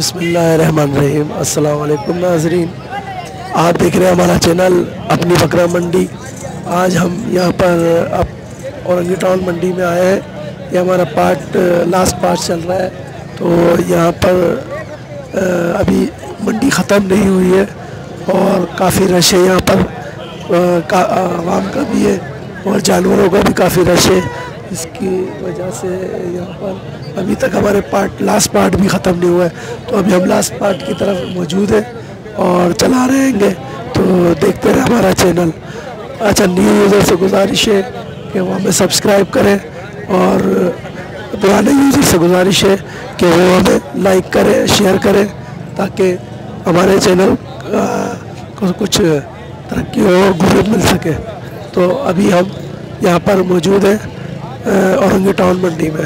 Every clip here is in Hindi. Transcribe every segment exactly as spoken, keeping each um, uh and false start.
बिस्मिल्लाहिर्रहमानिर्रहीम। अस्सलाम वालेकुम नाज़रीन, आप देख रहे हैं हमारा चैनल अपनी बकरा मंडी। आज हम यहाँ पर अब औरंगी टाउन मंडी में आए हैं। ये हमारा पार्ट लास्ट पार्ट चल रहा है। तो यहाँ पर अभी मंडी ख़त्म नहीं हुई है और काफ़ी रश है यहाँ पर, आवाम का भी है और जानवरों का भी काफ़ी रश है। इसकी वजह से यहाँ पर अभी तक हमारे पार्ट लास्ट पार्ट भी ख़त्म नहीं हुआ है। तो अभी हम लास्ट पार्ट की तरफ मौजूद हैं और चला रहेंगे। तो देखते रहे हमारा चैनल। अच्छा, न्यू यूज़र से गुजारिश है कि वो हमें सब्सक्राइब करें और पुराने यूज़र से गुजारिश है कि वो हमें लाइक करें, शेयर करें, ताकि हमारे चैनल को कुछ तरक्की और ग्रोथ मिल सके। तो अभी हम यहाँ पर मौजूद हैं औरंगी टाउन मंडी में।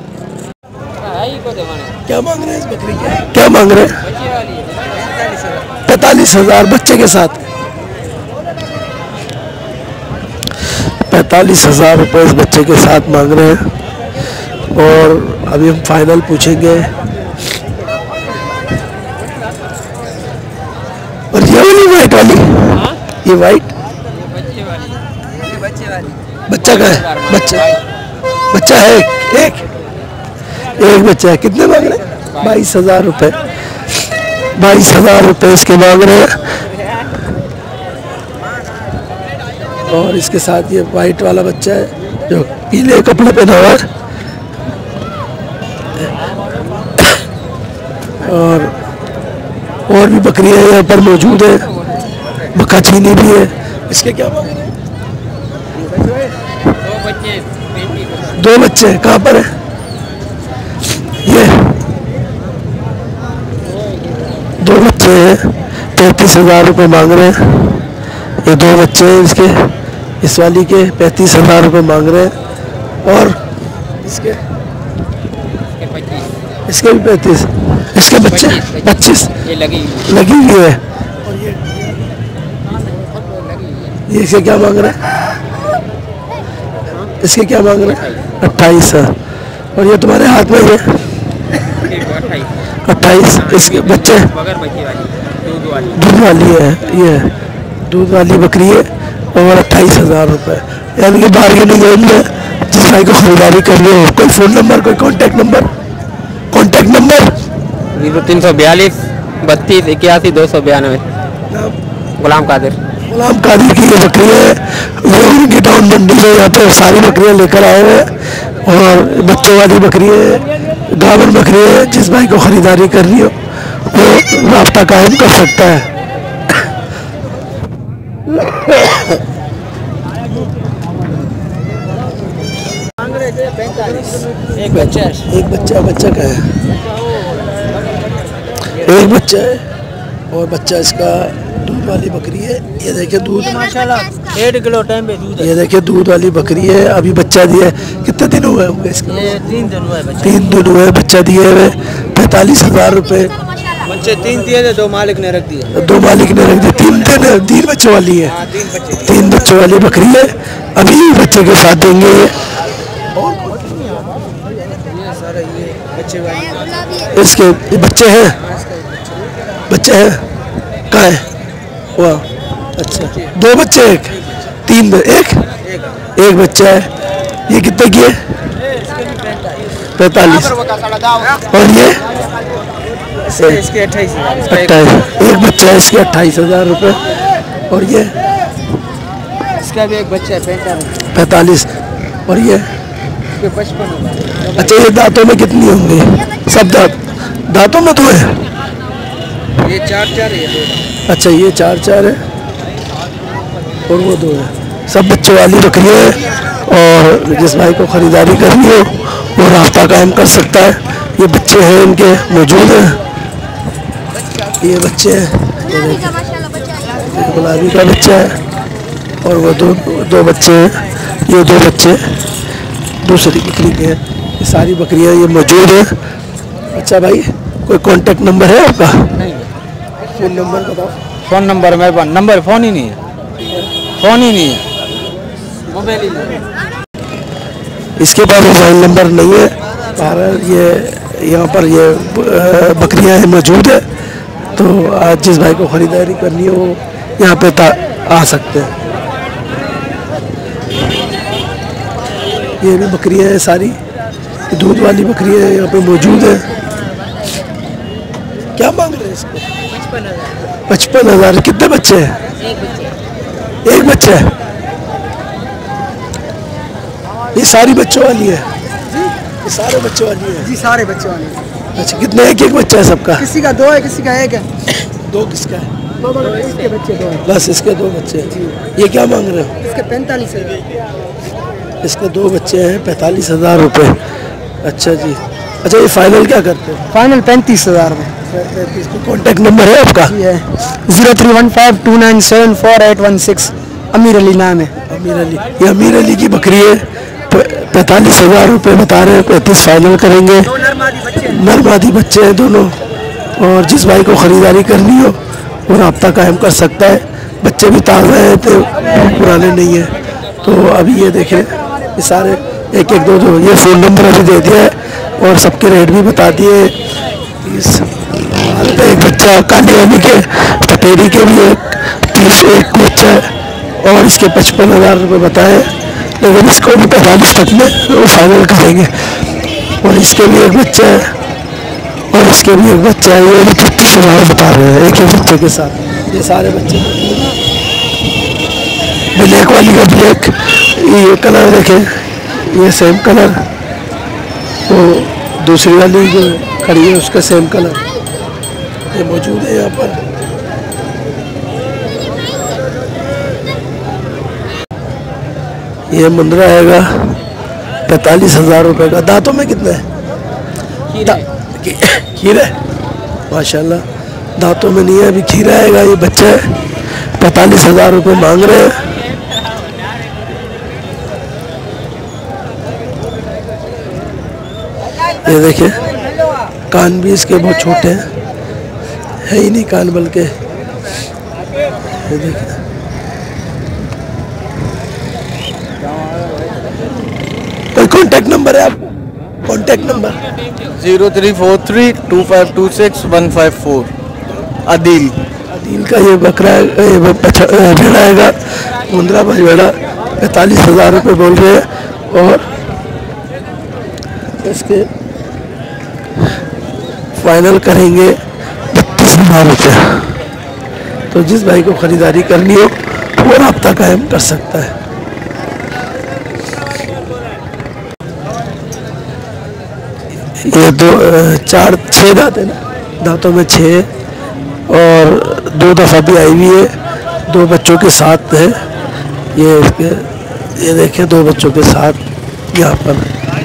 क्या मांग रहे हैं इस बकरी के? क्या मांग रहे हैं? पैंतालीस हजार बच्चे के साथ। पैंतालीस हजार रुपये इस बच्चे के साथ मांग रहे हैं और अभी हम फाइनल पूछेंगे। और ये वाली वाइट वाली, ये वाइट बच्चा का है? बच्चा बच्चा है एक एक बच्चा है। कितने मांग रहे हैं? बाईस हजार रुपये बाईस हजार रुपये इसके मांग रहे हैं। और इसके साथ ये वाइट वाला बच्चा है जो पीले कपड़े पहना हुआ है। और और भी बकरियां यहाँ पर मौजूद है, बका चीनी भी है। इसके क्या मांग रहे हैं? दो बच्चे हैं। कहाँ पर है ये? दो बच्चे हैं, पैंतीस हजार रुपये मांग रहे हैं। ये दो बच्चे हैं इसके, इस वाली के पैंतीस हजार रुपये मांग रहे हैं। और इसके इसके भी पैंतीस, इसके बच्चे पच्चीस लगी लगी हुई है। और ये ये इसके क्या मांग रहे हैं? इसके क्या मांग रहे हैं? अट्ठाईस है। और ये तुम्हारे हाथ में ये अट्ठाईस। इसके बच्चे दूध वाली है, ये दूध वाली बकरी है और अट्ठाईस हजार रुपये। यानी कि बार्गेनिंग रेंज में जिस भाई को खरीदारी करनी हो। कोई फ़ोन नंबर, कोई contact number? Contact number zero तीन सौ बयालीस बत्तीस इक्यासी दो सौ बयानवे। गुलाम कादिर। गुलाम कादिर की ये बकरी है। औरंगी टाउन मंडी में यहाँ पे सारी बकरियाँ लेकर आए हुए हैं और बच्चों वाली बकरी है, गावन बकरी है। जिस भाई को ख़रीदारी करनी हो वो राब्ता कायम कर सकता है। एक बच्चा एक बच्चा बच्चा का है, एक बच्चा है और बच्चा इसका दूध वाली बकरी है। ये देखिए दूध माशाल्लाह डेढ़ किलो टाइम पे दूध है। ये देखिए दूध वाली बकरी है, अभी बच्चा दिया है। कितने दिन हुए होंगे इसके? ये तीन दिन हुए बच्चा। तीन दिन हुए बच्चा दिए हुए। पैंतालीस हजार रुपये बच्चे तीन दिए थे, दो मालिक ने रख दिया। दो मालिक ने रख दिया। तीन दिन तीन बच्चों वाली है। तीन बच्चे तीन बच्चों वाली बकरी है। अभी बच्चे के साथ देंगे। बच्चे वाली इसके ये बच्चे हैं, बच्चे हैं कहाँ है? वाह अच्छा, दो बच्चे, एक तीन एक एक बच्चा है। ये कितने की है? पैंतालीस। और ये इसके अट्ठाईस अट्ठाईस। एक बच्चा है इसके अट्ठाईस हजार रुपये। और ये इसका भी एक बच्चा है पैंतालीस। और ये पचपन। अच्छा, ये दांतों में कितनी होंगी? सब दांत दांतों में तो है। ये चार चार है। अच्छा, ये चार चार है और वो दो है। सब बच्चों वाली बकरी है और जिस भाई को ख़रीदारी करनी हो वो रास्ता कायम कर सकता है। ये बच्चे हैं इनके मौजूद हैं। ये बच्चे हैं, ये गुलाबी का बच्चा है और वो दो दो बच्चे हैं। ये दो बच्चे दूसरी बकरी के हैं। ये सारी बकरियां ये मौजूद है। अच्छा भाई, कोई कांटेक्ट नंबर है आपका? नहीं। फ़ोन नंबर बताओ। फ़ोन नंबर मेरे नंबर फ़ोन ही नहीं है, फ़ोन ही नहीं है, मोबाइल ही नहीं है। इसके पास मोबाइल नंबर नहीं है। ये यहाँ पर ये बकरियाँ मौजूद है, तो आज जिस भाई को ख़रीदारी करनी है वो यहाँ पे आ सकते हैं। ये भी बकरियाँ हैं, सारी दूध वाली बकरियाँ यहाँ पे मौजूद है। क्या मांग रहे हैं इसको? पचपन हजार। पचपन हजार। कितने बच्चे हैं? एक बच्चे। एक बच्चा है। ये सारी बच्चों वाली है? ये सारे बच्चों वाली है? जी सारे बच्चे वाले। अच्छा, कितने? एक एक बच्चा है सबका? किसी का दो है, किसी का एक है। दो किसका है? दो इसके बच्चे दो हैं। बस इसके दो बच्चे हैं। ये क्या मांग रहे हो? इसके पैंतालीस है। इसके दो बच्चे हैं, पैंतालीस हजार रुपये। अच्छा जी। अच्छा, ये फाइनल क्या करते हैं? फाइनल पैंतीस हजार में। पैंतीस। कॉन्टेक्ट नंबर है आपका? जी है, zero three one five two nine seven four eight one six. Amir Ali नाम है। अमीर अली। ये अमीर अली की बकरी है, पैंतालीस हजार रुपये बता रहे हैं, पैंतीस फाइनल करेंगे। नर मादी बच्चे हैं दोनों, और जिस भाई को ख़रीदारी करनी हो वो रब्ता कायम कर सकता है। बच्चे भी ताज़ा हैं, तो पुराने नहीं हैं। तो अभी ये देखें, ये सारे एक एक दो दो, ये फ़ोन नंबर अभी दे दिया है और सबके रेट भी बता दिए। इस एक बच्चा काली वाली के पटेरी के भी एक तीस एक बच्चा है, और इसके पचपन हज़ार रुपये बताए, लेकिन इसको भी पैंतालीस तक में वो फाइनल करेंगे। और इसके भी एक बच्चा है, और इसके भी एक बच्चा है, ये भी छत्तीस हज़ार बता रहे हैं एक एक बच्चे के साथ। ये सारे बच्चे ब्लैक वाली का ब्लैक, ये कलर देखें, ये सेम कलर, तो दूसरी वाली जो खड़ी है उसका सेम कलर ये मौजूद है यहाँ पर। ये मुंद्रा आएगा पैंतालीस हजार रुपये का। दांतों में कितने है? खीरा है माशाल्लाह, दांतों में नहीं है, अभी खीरा आएगा। ये बच्चा है, पैंतालीस हजार रुपये मांग रहे हैं। ये देखिए, कान भी इसके बहुत छोटे हैं, है ही नहीं कान, बल्कि ये देखिए। कोई कॉन्टेक्ट नंबर है आपका? Contact number? Zero three four three two five two six one five four. Adeel. Adeel का ये बकरा है, ये भेड़ा आएगा, मुंद्रा भेड़ा, पैंतालीस हजार रुपये बोल रहे हैं, और इसके फाइनल करेंगे बत्तीस हजार रुपये। तो जिस भाई को ख़रीदारी करनी हो वो रब्ता कायम कर सकता है। ये दो चार छः दांत है ना, दांतों में छः, और दो दफ़ा भी आई हुई है, दो बच्चों के साथ है। ये इसके ये देखें, दो बच्चों के साथ यहाँ पर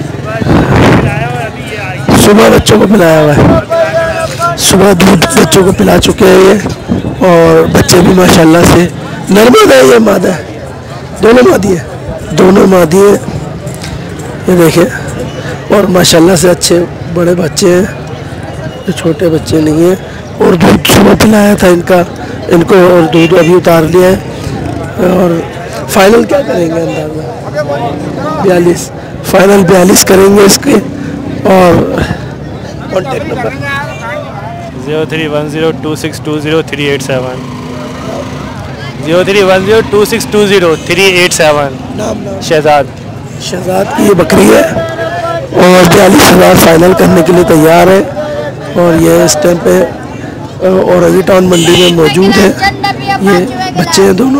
सुबह बच्चों को पिलाया हुआ है, सुबह दूध बच्चों को पिला चुके हैं ये, और बच्चे भी माशाल्लाह से नर मादा है, ये मादा है, दोनों मादी है, दोनों मादी है। ये देखें, और माशाल्लाह से अच्छे बड़े बच्चे हैं, छोटे बच्चे नहीं हैं। और दूध सुबह पिलाया था इनका इनको, और दूध अभी उतार लिया है। और फाइनल क्या करेंगे? अंदाजा बयालीस फाइनल बयालीस करेंगे इसके। और contact number zero three one zero two six two zero three eight seven. Zero three one zero two six two zero three eight seven. नाम नाम शहजाद। शहजाद की ये बकरी है, और बयालीस हज़ार फाइनल करने के लिए तैयार है। और ये इस टाइम पे औरंगी टाउन मंडी में मौजूद है। ये बच्चे हैं दोनों।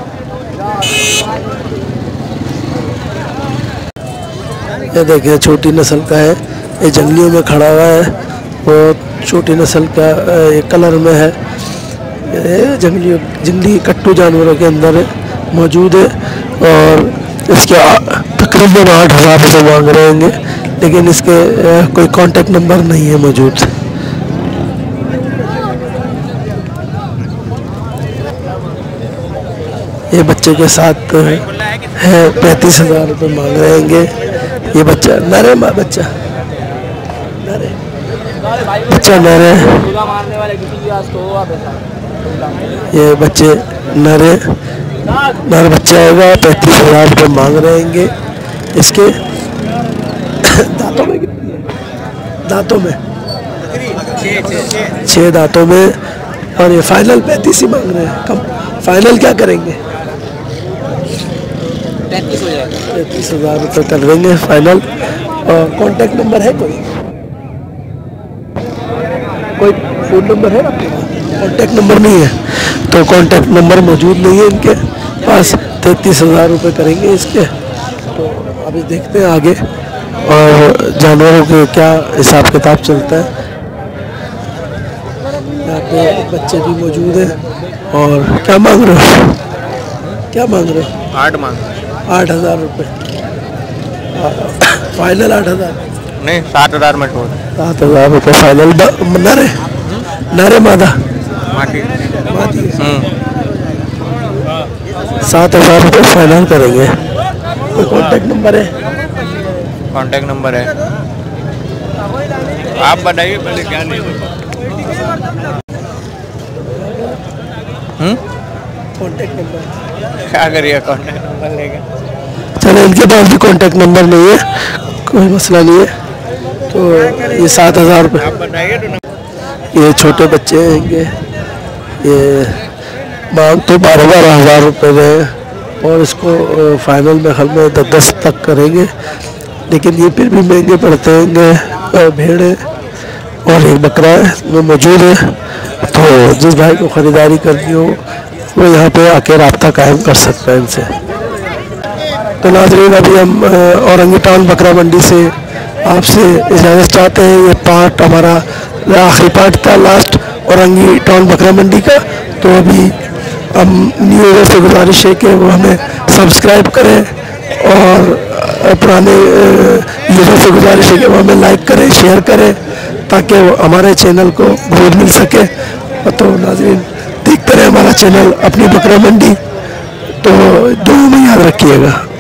ये देखिए, छोटी नस्ल का है, ये जंगलियों में खड़ा हुआ है, और छोटी नस्ल का ये कलर में है, ये जंगली जंगली कट्टू जानवरों के अंदर है, मौजूद है। और इसके तकरीबन आठ हज़ार रुपये मांग रहे होंगे, लेकिन इसके कोई कांटेक्ट नंबर नहीं है मौजूद। ये बच्चे के साथ है, पैंतीस हज़ार रुपये मांग रहे होंगे। ये बच्चा नरे माँ बच्चा नरे बच्चा नरे ये बच्चे नरे नर बच्चा आएगा, पैंतीस हज़ार रुपये मांग रहे होंगे। इसके दांतों में कितनी है? दांतों में? छः दांतों में। और ये फाइनल पैंतीस ही मांग रहे हैं। कम फाइनल क्या करेंगे? पैंतीस हज़ार रुपये कर देंगे फाइनल। और कॉन्टैक्ट नंबर है कोई? कोई फ़ोन नंबर है आपके पास? कॉन्टैक्ट नंबर नहीं है, तो कॉन्टैक्ट नंबर मौजूद नहीं है इनके पास। तैंतीस हज़ार रुपये करेंगे इसके। तो अभी देखते हैं आगे और जानवरों के क्या हिसाब किताब चलता है। यहाँ पे बच्चे भी मौजूद हैं। और क्या मांग रहे हो? क्या मांग रहे हो? आठ मांग आठ हज़ार रुपये फाइनल। आठ हज़ार नहीं, सात हज़ार में छोड़। सात हज़ार रुपये फाइनल। नरे नरे मादा माटी। मादी सात हज़ार रुपये फाइनल करेंगे। तो कॉन्टैक्ट नंबर है? कांटेक्ट नंबर है, आप बताइए पहले क्या नहीं। हम्म कॉन्टैक्ट नंबर क्या करिए, कांटेक्ट नंबर लेके। चलो, इनके पास भी कॉन्टैक्ट नंबर नहीं है, कोई मसला नहीं है। तो ये सात हज़ार रुपये। आप बताइए तो। ये छोटे बच्चे हैं, ये मांग तो बारह बारह हज़ार रुपये में, और इसको फाइनल में हल में दस दस तक करेंगे। लेकिन ये फिर भी महंगे पड़ते हैं। भेड़ है और एक बकरा है वो मौजूद है। तो जिस भाई को ख़रीदारी करनी हो वो यहाँ पे आके रब्ता कायम कर सकता है इनसे। तो नाज़रीन, अभी हम औरंगी टाउन बकरा मंडी से आपसे इजाज़त चाहते हैं। ये पार्ट हमारा आखिरी पार्ट था, लास्ट औरंगी टाउन बकरा मंडी का। तो अभी हम न्यू ईयर से गुजारिश है कि वो हमें सब्सक्राइब करें, और पुराने यूज़र से गुजारिश है कि वो हमें लाइक करें, शेयर करें, ताकि हमारे चैनल को ग्रोथ मिल सके। तो नाज़रीन, देखते रहे हमारा चैनल अपनी बकरा मंडी। तो दुआ में याद रखिएगा।